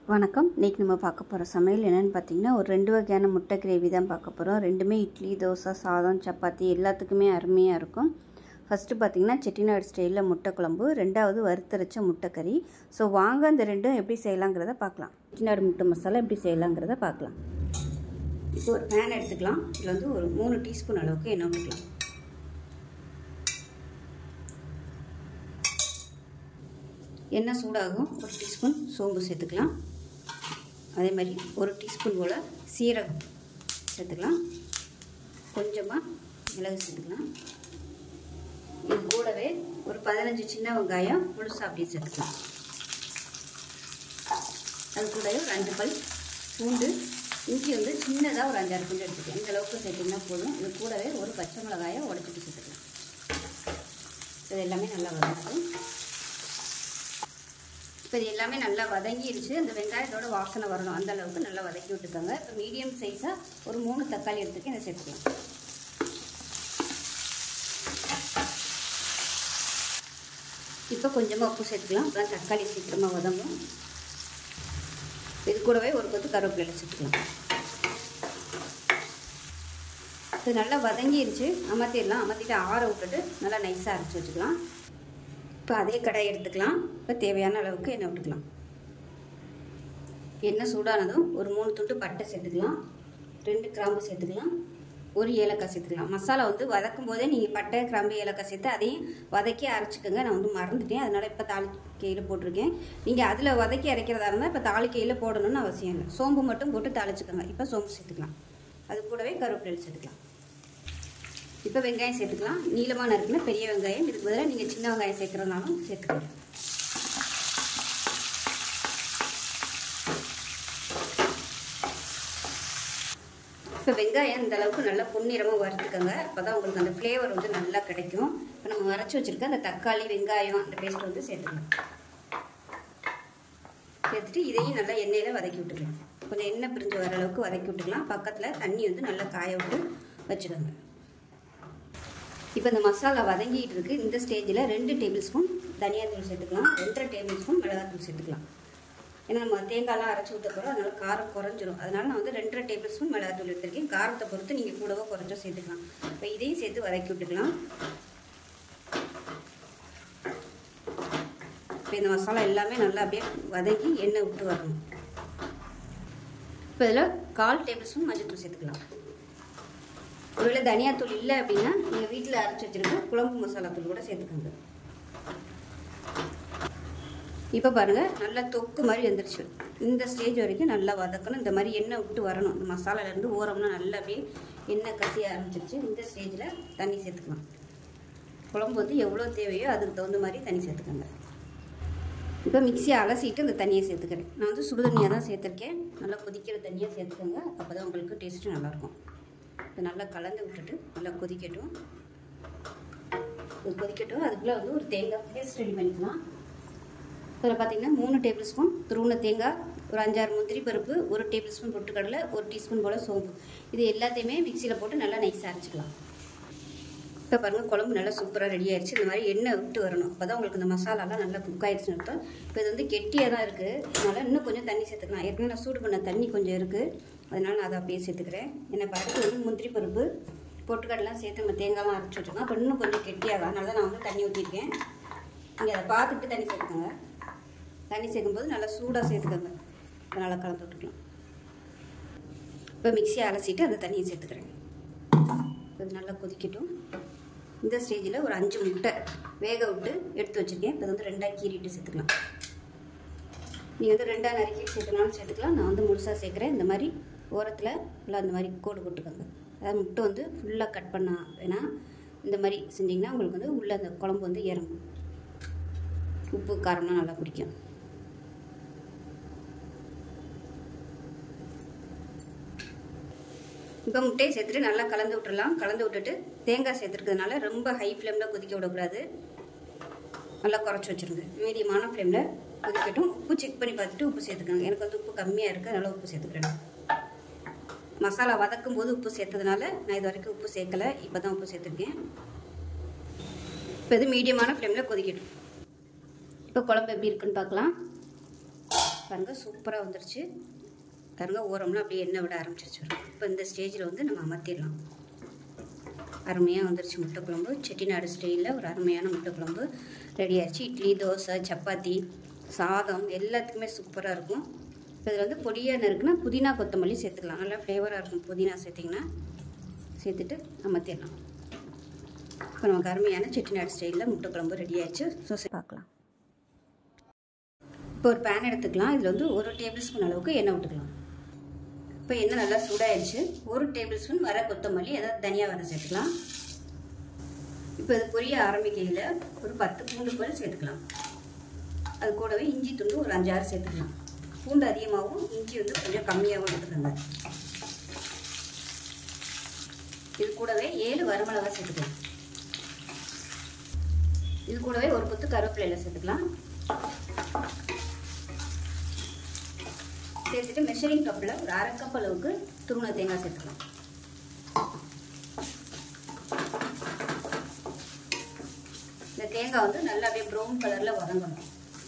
வணக்கம். இன்றைக்கி நம்ம பார்க்க போகிற சமையல் என்னென்னு பார்த்தீங்கன்னா, ஒரு 2 வகையான முட்டை கிரேவி தான் பார்க்க போகிறோம். ரெண்டுமே இட்லி, தோசை, சாதம், சப்பாத்தி எல்லாத்துக்குமே அருமையாக இருக்கும். ஃபஸ்ட்டு பார்த்தீங்கன்னா செட்டிநாடு ஸ்டைலில் முட்டை குழம்பு, ரெண்டாவது வறுத்தரைச்ச முட்டைக்கறி. ஸோ வாங்க இந்த ரெண்டும் எப்படி செய்யலாங்கிறத பார்க்கலாம். செட்டிநாடு முட்டை மசாலா எப்படி செய்யலாங்கிறத பார்க்கலாம். இப்போ ஒரு பேன் எடுத்துக்கலாம். இதில் வந்து ஒரு 3 டீஸ்பூன் அளவுக்கு எண்ணெய் ஊற்றிக்கலாம். எண்ணெய் சூடாகும். 1 டீஸ்பூன் சோம்பு சேர்த்துக்கலாம். அதே மாதிரி 1 டீஸ்பூன் போல் சீரகம் சேர்த்துக்கலாம். கொஞ்சமாக மிளகு சேர்த்துக்கலாம். இது கூடவே ஒரு 15 சின்ன வெங்காயம் முழுசாக அப்படியே சேர்த்துக்கலாம். அது கூடவே ஒரு 2 பல் பூண்டு, இஞ்சி வந்து சின்னதாக ஒரு 5-6 பூண்டு எடுத்துக்கலாம். இந்த அளவுக்கு சேர்த்திங்கன்னா போதும். இது கூடவே ஒரு பச்சை மிளகாயை உடச்சிட்டு சேர்த்துக்கலாம். இது எல்லாமே நல்லா வதக்கும். இப்போ இது எல்லாமே நல்லா வதங்கிடுச்சு. அந்த வெங்காயத்தோட வாசனை வரணும், அந்த அளவுக்கு நல்லா வதக்கி விட்டுக்கோங்க. இப்போ மீடியம் சைஸாக ஒரு 3 தக்காளி எடுத்துக்க இதை சேர்த்துக்கலாம். இப்போ கொஞ்சமாக உப்பு சேர்த்துக்கலாம். அப்புறம் தக்காளி சீக்கிரமாக வதங்கும். இது கூடவே ஒரு கொத்து கருவேப்பிலை சேர்த்துக்கலாம். இது நல்லா வதங்கிடுச்சு. அமர்த்திடலாம். அமர்த்திட்டு ஆற விட்டுட்டு நல்லா நைஸாக அரைச்சி வச்சுக்கலாம். இப்போ அதே கடாய் எடுத்துக்கலாம். இப்போ தேவையான அளவுக்கு எண்ணெய் விட்டுக்கலாம். எண்ணெய் சூடானதும் ஒரு 3 துண்டு பட்டை சேர்த்துக்கலாம். 2 கிராம்பு சேர்த்துக்கலாம். 1 ஏலக்காய் சேர்த்துக்கலாம். மசாலா வந்து வதக்கும் போதே நீங்கள் பட்டை, கிராம்பு, ஏலக்காய் சேர்த்து அதையும் வதக்கி அரைச்சிக்கோங்க. நான் வந்து மறந்துட்டேன், அதனால் இப்போ தாளிக்கையில் போட்டிருக்கேன். நீங்கள் அதில் வதக்கி அரைக்கிறதா இருந்தால் இப்போ தாளிக்கையில் போடணும்னு அவசியம் இல்லை. சோம்பு மட்டும் போட்டு தாளிச்சுக்கோங்க. இப்போ சோம்பு சேர்த்துக்கலாம். அது கூடவே கருவேப்பிலை சேர்த்துக்கலாம். இப்போ வெங்காயம் சேர்த்துக்கலாம். நீளமாக நறுக்குனா பெரிய வெங்காயம். இதுக்கு பதிலாக நீங்கள் சின்ன வெங்காயம் சேர்க்குறதுனாலும் சேர்த்துக்கலாம். இப்போ வெங்காயம் இந்த அளவுக்கு நல்லா பொன்னிறமாக வறுத்துக்கோங்க. அப்போ தான் உங்களுக்கு அந்த ஃப்ளேவர் வந்து நல்லா கிடைக்கும். இப்போ நம்ம வரைச்சி வச்சுருக்க அந்த தக்காளி, வெங்காயம் அந்த பேஸ்ட் வந்து சேர்த்துக்கலாம். சேர்த்துட்டு இதையும் நல்லா எண்ணெயில் வதக்கி விட்டுக்கலாம். கொஞ்சம் எண்ணெய் பிரிஞ்சு வர அளவுக்கு வதக்கி விட்டுக்கலாம். பக்கத்தில் தண்ணி வந்து நல்லா காய விட்டு வச்சுக்கோங்க. இப்போ இந்த மசாலா வதங்கிட்டு இருக்குது. இந்த ஸ்டேஜில் 2 டேபிள் ஸ்பூன் தனியாத்தூள் சேர்த்துக்கலாம். 2.5 டேபிள் ஸ்பூன் மிளகாத்தூள் சேர்த்துக்கலாம். ஏன்னா நம்ம தேங்காய்லாம் அரைச்சி ஊற்ற போகிறோம், அதனால் காரம் குறைஞ்சிரும். அதனால் நான் வந்து 2.5 டேபிள் ஸ்பூன் மிளகாத்தூள் எடுத்துருக்கேன். காரத்தை பொறுத்து நீங்கள் கூடவோ குறைச்சோ சேர்த்துக்கலாம். இப்போ இதையும் சேர்த்து வதக்கி விட்டுக்கலாம். இப்போ இந்த மசாலா எல்லாமே நல்லா அப்படியே வதக்கி எண்ணெய் விட்டு வரணும். இப்போ இதில் 1/4 டேபிள் ஸ்பூன் மஞ்சள்தூள் சேர்த்துக்கலாம். ஒருவேளை தனியாத்தூள் இல்லை அப்படின்னா நீங்கள் வீட்டில் அரைச்சி வச்சுருக்க குழம்பு மசாலா தூள் கூட சேர்த்துக்கோங்க. இப்போ பாருங்கள், நல்லா தொக்கு மாதிரி வந்துருச்சு. இந்த ஸ்டேஜ் வரைக்கும் நல்லா வதக்கணும். இந்த மாதிரி எண்ணெய் விட்டு வரணும். இந்த மசாலாலேருந்து ஓரம்னா நல்லா அப்படியே எண்ணெய் கசிய ஆரம்பிச்சிருச்சு. இந்த ஸ்டேஜில் தண்ணி சேர்த்துக்கலாம். குழம்பு வந்து எவ்வளோ தேவையோ அதுக்கு தகுந்த மாதிரி தண்ணி சேர்த்துக்கோங்க. இப்போ மிக்சியை அலசிட்டு இந்த தண்ணியை சேர்த்துக்கிறேன். நான் வந்து சுடு தண்ணியாக தான் சேர்த்துருக்கேன். நல்லா கொதிக்கிற தண்ணியாக சேர்த்துக்கோங்க. அப்போ தான் உங்களுக்கு டேஸ்ட்டு நல்லாயிருக்கும். இதை நல்லா கலந்து விட்டுட்டு நல்லா கொதிக்கட்டும். அதுக்குள்ளே வந்து ஒரு தேங்காய் பேஸ்ட் ரெடி பண்ணிக்கலாம். இதில் பார்த்தீங்கன்னா 3 டேபிள் ஸ்பூன் துருவின தேங்காய், ஒரு 5-6 முந்திரி பருப்பு, 1 டேபிள் ஸ்பூன் பொட்டுக்கடலை, 1 டீஸ்பூன் போல் சோம்பு, இது எல்லாத்தையுமே மிக்சியில் போட்டு நல்லா நைஸாக அரைச்சிக்கலாம். இப்போ பாருங்கள், குழம்பு நல்லா சூப்பராக ரெடி ஆயிடுச்சு. இந்த மாதிரி எண்ணெய் விட்டு வரணும். அப்போ தான் உங்களுக்கு இந்த மசாலாலாம் நல்லா குக் ஆகிடுச்சுன்னு அர்த்தம். இப்போ இது வந்து கெட்டியாக தான் இருக்குது. அதனால் இன்னும் கொஞ்சம் தண்ணி சேர்த்துக்கலாம். ஏற்கனவே நான் சூடு பண்ண தண்ணி கொஞ்சம் இருக்குது, அதனால் நான் அதை அப்படியே சேர்த்துக்கிறேன். ஏன்னா பருப்பு வந்து முந்திரி பருப்பு, பொட்டுக்கடலாம் சேர்த்து நம்ம தேங்காய்லாம் அரைச்சி வச்சுருக்கோம். அப்போ இன்னும் கொஞ்சம் கெட்டியாகும். அதனால தான் நான் வந்து தண்ணி ஊற்றிருக்கேன். நீங்கள் அதை பார்த்துட்டு தண்ணி சேர்த்துக்கோங்க. தண்ணி சேர்க்கும்போது நல்லா சூடாக சேர்த்துக்கோங்க. நல்லா கலந்து விட்டுக்கலாம். இப்போ மிக்சியை அலசிட்டு அந்த தண்ணியை சேர்த்துக்கிறேன். இது நல்லா கொதிக்கட்டும். இந்த ஸ்டேஜில் ஒரு 5 முட்டை வேக விட்டு எடுத்து வச்சுருக்கேன். இப்போ வந்து 2ஆக கீறிட்டு சேர்த்துக்கலாம். நீங்கள் வந்து 2ஆக நறுக்கிட்டு சேர்த்துனாலும் சேர்த்துக்கலாம். நான் வந்து முழுசாக சேர்க்குறேன். இந்த மாதிரி ஓரத்தில் ஃபுல்லாக இந்த மாதிரி கோடு போட்டுக்கோங்க. அதாவது முட்டை வந்து ஃபுல்லாக கட் பண்ண வேணாம். இந்த மாதிரி செஞ்சிங்கன்னா உங்களுக்கு வந்து உள்ளே அந்த குழம்பு வந்து இறங்கும். உப்பு காரம்லாம் நல்லா பிடிக்கும். இப்போ முட்டையை சேர்த்துட்டு நல்லா கலந்து விட்டுடலாம். கலந்து விட்டுட்டு தேங்காய் சேர்த்துருக்கிறதுனால ரொம்ப ஹை ஃப்ளேமில் கொதிக்க விடக்கூடாது. நல்லா குறைச்சி வச்சுருங்க. மீடியமான ஃப்ளேமில் கொதிக்கட்டும். உப்பு செக் பண்ணி பார்த்துட்டு உப்பு சேர்த்துக்கோங்க. எனக்கு வந்து உப்பு கம்மியாக இருக்குது, அதனால் உப்பு சேர்த்துக்கிறேன். மசாலா வதக்கும் போது உப்பு சேர்த்ததுனால நான் இது வரைக்கும் உப்பு சேர்க்கலை. இப்போ தான் உப்பு சேர்த்துருக்கேன். இப்போ இது மீடியமான ஃப்ளேமில் கொதிக்கட்டும். இப்போ குழம்பு எப்படி இருக்குன்னு பார்க்கலாம். பாருங்கள் சூப்பராக வந்துருச்சு. பாருங்கள் ஓரம்லாம் அப்படியே எண்ணெய் விட ஆரம்பிச்சிருச்சு. இப்போ இந்த ஸ்டேஜில் வந்து நம்ம அமர்த்திடலாம். அருமையாக வந்துருச்சு முட்டை குழம்பு. செட்டிநாடு ஸ்டைலில் ஒரு அருமையான முட்டை குழம்பு ரெடி ஆகிடுச்சு. இட்லி, தோசை, சப்பாத்தி, சாதம் எல்லாத்துக்குமே சூப்பராக இருக்கும். இப்போ இதில் வந்து பொடியாக நறுக்குன்னா புதினா கொத்தமல்லி சேர்த்துக்கலாம். நல்லா ஃப்ளேவராக இருக்கும். புதினா சேர்த்திங்கன்னா சேர்த்துட்டு அமர்த்திடலாம். இப்போ நமக்கு அருமையான செட்டிநாடு ஸ்டைலில் முட்டை குழம்பு ரெடி ஆகிடுச்சு. ஸோ பார்க்கலாம். இப்போ ஒரு பேன் எடுத்துக்கலாம். இதில் வந்து 1 டேபிள் ஸ்பூன் அளவுக்கு எண்ணெய் விட்டுக்கலாம். இப்போ எண்ணெய் நல்லா சூடாகிடுச்சு. 1 டேபிள் ஸ்பூன் வர கொத்தமல்லி, அதாவது தனியாக வர சேர்த்துக்கலாம். இப்போ இது பொரிய ஆரம்பிக்கையில் ஒரு 10 பூண்டு பல் சேர்த்துக்கலாம். அது கூடவே இஞ்சி துண்டு ஒரு 5-6 சேர்த்துக்கலாம். பூண்டு அதிகமாகவும் இஞ்சி வந்து கொஞ்சம் கம்மியாகவும் எடுத்துக்கோங்க. இது கூடவே 7 வரமிளகா சேர்த்துக்கலாம். இது கூடவே ஒரு கொத்து கருவேப்பிலையில சேர்த்துக்கலாம். சேர்த்துட்டு மெஷரிங் கப்பில் ஒரு 1/2 கப் அளவுக்கு துருவன தேங்காய் சேர்த்துக்கலாம். இந்த தேங்காய் வந்து நல்லா அப்படியே ப்ரௌன் கலரில் வதங்கணும்.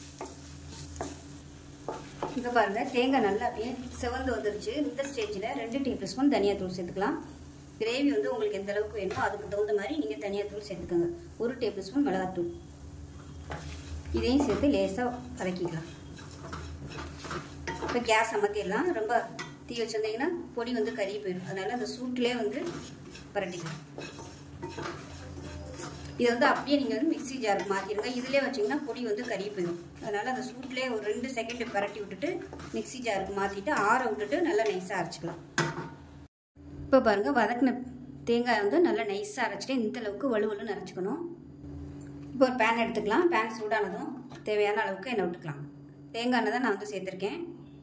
இங்கே பாருங்கள் தேங்காய் நல்லா அப்படியே செவந்து வந்துருச்சு. இந்த ஸ்டேஜில் 2 டேபிள் ஸ்பூன் தனியாத்தூள் சேர்த்துக்கலாம். கிரேவி வந்து உங்களுக்கு எந்த அளவுக்கு வேணுமோ அதுக்கு தகுந்த மாதிரி நீங்கள் தனியாத்தூள் சேர்த்துக்கோங்க. 1 டேபிள் ஸ்பூன் மிளகாத்தூள் இதையும் சேர்த்து லேசாக வதக்கிக்கலாம். இப்போ கேஸ் அமர்த்திடலாம். ரொம்ப தீ வச்சுருந்தீங்கன்னா பொடி வந்து கறி போயிடும். அதனால் அந்த சூட்டிலே வந்து பரட்டிக்கலாம். இதை வந்து அப்படியே நீங்கள் வந்து மிக்ஸி ஜாருக்கு மாற்றிடுங்க. இதிலே வச்சிங்கன்னா பொடி வந்து கறி போயிடும். அதனால் அந்த சூட்லேயே ஒரு 2 செகண்ட் பரட்டி விட்டுட்டு மிக்ஸி ஜாருக்கு மாற்றிட்டு ஆற விட்டுட்டு நல்லா நைஸாக அரைச்சிக்கலாம். இப்போ பாருங்கள் வதக்கின தேங்காய் வந்து நல்லா நைஸாக அரைச்சிட்டு இந்தளவுக்கு வலுவலுன்னு அரைச்சிக்கணும். இப்போ ஒரு பேன் எடுத்துக்கலாம். பேன் சூடானதும் தேவையான அளவுக்கு எண்ணெய் விட்டுக்கலாம். தேங்காய் எண்ணெய் தான் நான் வந்து சேர்த்துருக்கேன்.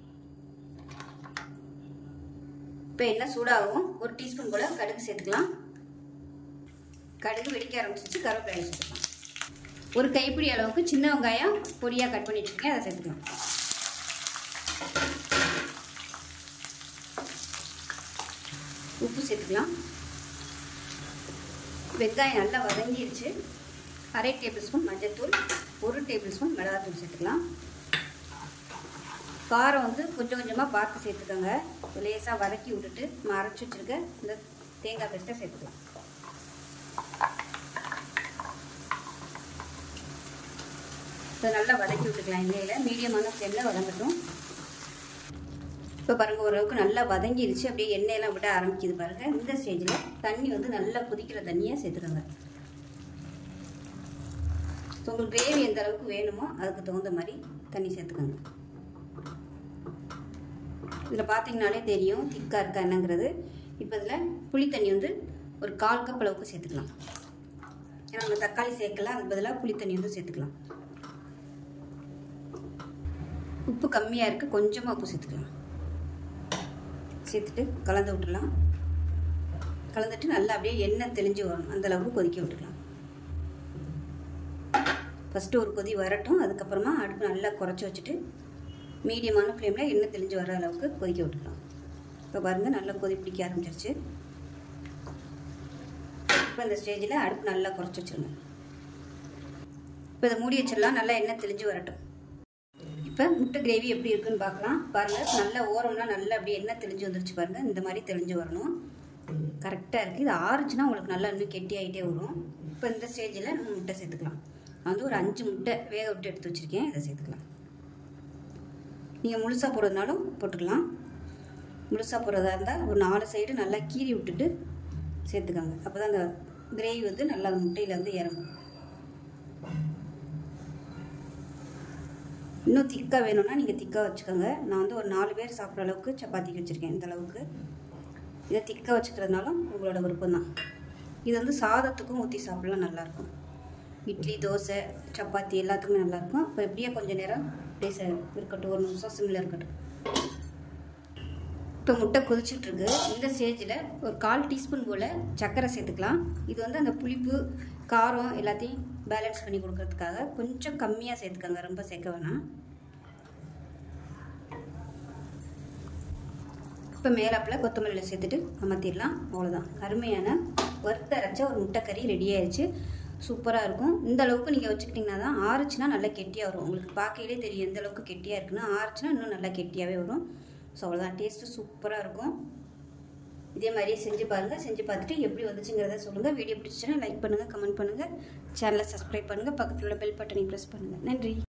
இப்போ எண்ணெய் சூடாகவும் 1 டீஸ்பூன் போல் கடுகு சேர்த்துக்கலாம். கடுகு வெடிக்க ஆரம்பிச்சிச்சு. கருவேப்பிலை சேர்த்துக்கலாம். ஒரு கைப்பிடி அளவுக்கு சின்ன வெங்காயம் பொடியாக கட் பண்ணி வச்சுருக்கேன், அதை சேர்த்துக்கலாம். உப்பு சேர்த்துக்கலாம். வெங்காயம் நல்லா வதங்கிடுச்சு. 1/2 டேபிள் ஸ்பூன் மஞ்சள்தூள், 1 டேபிள் ஸ்பூன் மிளகாத்தூள் சேர்த்துக்கலாம். காரம் வந்து கொஞ்சம் கொஞ்சமாக பார்த்து சேர்த்துக்கோங்க. லேசாக வதக்கி விட்டுட்டு அரைச்சி வச்சுருக்க இந்த தேங்காய் பேஸ்ட்டை சேர்த்துக்கலாம். இதை நல்லா வதக்கி விட்டுக்கலாம். எண்ணெயில் மீடியமான ஃப்ளேமில் வதங்கட்டும். இப்போ பாருங்கள் ஓரளவுக்கு நல்லா வதங்கிடுச்சு. அப்படியே எண்ணெயெல்லாம் விட ஆரம்பிக்குது பாருங்கள். இந்த ஸ்டேஜில் தண்ணி வந்து நல்லா கொதிக்கிற தண்ணியாக சேர்த்துக்கோங்க. ஸோ உங்களுக்கு கிரேவி எந்த அளவுக்கு வேணுமோ அதுக்கு தகுந்த மாதிரி தண்ணி சேர்த்துக்கோங்க. இதில் பார்த்தீங்கனாலே தெரியும் திக்காக இருக்கா என்னங்கிறது. இப்போ இதில் புளி தண்ணி வந்து ஒரு 1/4 கப் அளவுக்கு சேர்த்துக்கலாம். ஏன்னா நம்ம தக்காளி சேர்க்கலாம், அதுக்கு பதிலாக புளி தண்ணி வந்து சேர்த்துக்கலாம். உப்பு கம்மியாக இருக்குது, கொஞ்சமாக உப்பு சேர்த்துக்கலாம். சேர்த்துட்டு கலந்து விட்டுடலாம். கலந்துட்டு நல்லா அப்படியே எண்ணெய் தெளிஞ்சு வரணும், அந்தளவுக்கு கொதிக்க விட்டுக்கலாம். ஃபஸ்ட்டு ஒரு கொதி வரட்டும். அதுக்கப்புறமா அடுப்பு நல்லா குறைச்சி வச்சுட்டு மீடியமான ஃப்ளேமில் எண்ணெய் தெளிஞ்சு வர அளவுக்கு கொதிக்க விட்டுக்கலாம். இப்போ பாருங்கள் நல்லா கொதி பிடிக்க ஆரம்பிச்சிருச்சு. இப்போ இந்த ஸ்டேஜில் அடுப்பு நல்லா குறைச்சி வச்சுருங்க. இப்போ இதை மூடி வச்சிடலாம். நல்லா எண்ணெய் தெளிஞ்சு வரட்டும். இப்போ முட்டை கிரேவி எப்படி இருக்குன்னு பார்க்கலாம். பாருங்கள் நல்லா ஓரம்லாம் நல்லா அப்படியே எண்ணெய் தெளிஞ்சு வந்துருச்சு பாருங்கள். இந்த மாதிரி தெளிஞ்சு வரணும். கரெக்டாக இருக்குது. இது ஆறுச்சுன்னா உங்களுக்கு நல்லா இன்னும் கெட்டி ஆகிட்டே வரும். இப்போ இந்த ஸ்டேஜில் நம்ம முட்டை சேர்த்துக்கலாம். நான் வந்து ஒரு 5 முட்டை வேக விட்டு எடுத்து வச்சுருக்கேன், இதை சேர்த்துக்கலாம். நீங்கள் முழுசாக போடுறதுனாலும் போட்டுக்கலாம். முழுசாக போடுறதா இருந்தால் ஒரு 4 சைடு நல்லா கீறி விட்டுட்டு சேர்த்துக்காங்க. அப்போ தான் அந்த கிரேவி வந்து நல்லா முட்டையில் வந்து இறங்கும். இன்னும் திக்காக வேணும்னா நீங்கள் திக்காக வச்சுக்கோங்க. நான் வந்து ஒரு 4 பேர் சாப்பிட்ற அளவுக்கு சப்பாத்திக்கு வச்சுருக்கேன். இந்த அளவுக்கு இதை திக்காக வச்சுக்கிறதுனாலும் உங்களோட விருப்பம் தான். இது வந்து சாதத்துக்கும் ஊற்றி சாப்பிட்லாம் நல்லாயிருக்கும். இட்லி, தோசை, சப்பாத்தி எல்லாத்துக்குமே நல்லாயிருக்கும். இப்போ எப்படியே கொஞ்சம் நேரம் அப்படியே இருக்கட்டும், ஒரு நிமிஷம் சிம்மில் இருக்கட்டும். இப்போ முட்டை கொதிச்சிட்ருக்கு. இந்த ஸ்டேஜில் ஒரு 1/4 டீஸ்பூன் போல் சர்க்கரை சேர்த்துக்கலாம். இது வந்து அந்த புளிப்பு காரம் எல்லாத்தையும் பேலன்ஸ் பண்ணி கொடுக்கறதுக்காக கொஞ்சம் கம்மியாக சேர்த்துக்கோங்க, ரொம்ப சேர்க்க வேணாம். இப்போ மேலாப்பில் கொத்தமல்லியில் சேர்த்துட்டு அமர்த்திடலாம். அவ்வளோதான், அருமையான வறுத்தரைச்ச ஒரு முட்டை கறி ரெடி ஆயிடுச்சு. சூப்பராக இருக்கும். இந்த அளவுக்கு நீங்கள் வச்சுக்கிட்டிங்கன்னா தான் ஆறுச்சுன்னா நல்லா கெட்டியாக வரும். உங்களுக்கு பார்க்கையிலே தெரியும் எந்த அளவுக்கு கெட்டியாக இருக்குன்னு. ஆறுச்சுன்னா இன்னும் நல்லா கெட்டியாகவே வரும். ஸோ அவ்வளோதான், டேஸ்ட்டு சூப்பராக இருக்கும். இதே மாதிரியே செஞ்சு பாருங்கள். செஞ்சு பார்த்துட்டு எப்படி வந்துச்சுங்கிறத சொல்லுங்கள். வீடியோ பிடிச்சிச்சுன்னா லைக் பண்ணுங்கள், கமெண்ட் பண்ணுங்கள், சேனலை சப்ஸ்கிரைப் பண்ணுங்கள், பக்கத்தில் உள்ள பெல் பட்டனை ப்ரெஸ் பண்ணுங்கள். நன்றி.